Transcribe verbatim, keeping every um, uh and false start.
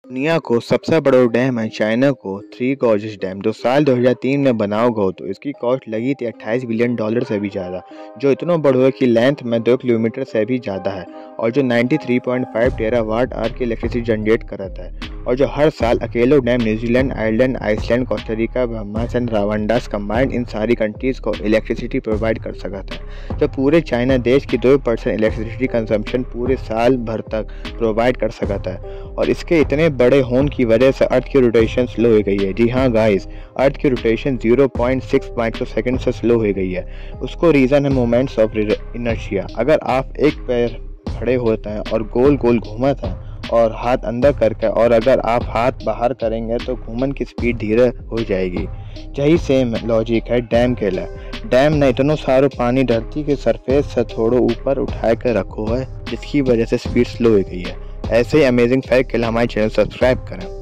दुनिया को सबसे बड़ा डैम है चाइना को थ्री गॉर्जेस डैम जो साल दो हज़ार तीन में बनाओ गो तो इसकी कॉस्ट लगी थी अट्ठाईस बिलियन डॉलर से भी ज़्यादा, जो इतना बड़ा है कि लेंथ में दो किलोमीटर से भी ज़्यादा है और जो तिरानवे पॉइंट पाँच टेरावाट आवर की इलेक्ट्रिसिटी जनरेट करता है और जो हर साल अकेलो dam New Zealand, Ireland, Iceland, Costa Rica, Bahamas and Rwandas combined इन सारी कंट्रीज़ को इलेक्ट्रिसिटी प्रोवाइड कर सकता है। जो पूरे चाइना देश की दो परसेंट इलेक्ट्रिसिटी कंजम्पशन पूरे साल भर तक प्रोवाइड कर सकता है और इसके इतने बड़े होने की वजह से अर्थ की रोटेशन स्लो हो गई है। जी हाँ गाइस, अर्थ की rotation zero point six micro second से स्लो हो गई है। उसको रीज़न है मोमेंट्स ऑफ इनर्शिया। अगर आप एक पैर खड़े होते हैं और गोल गोल घूमते हैं और हाथ अंदर करके और अगर आप हाथ बाहर करेंगे तो घूमन की स्पीड धीरे हो जाएगी। यही सेम लॉजिक है डैम के लिए। डैम ने इतना सारा पानी धरती के सरफेस से थोड़ा ऊपर उठा कर रखो है जिसकी वजह से स्पीड स्लो हो गई है। ऐसे ही अमेजिंग फैक्ट के लिए हमारे चैनल सब्सक्राइब करें।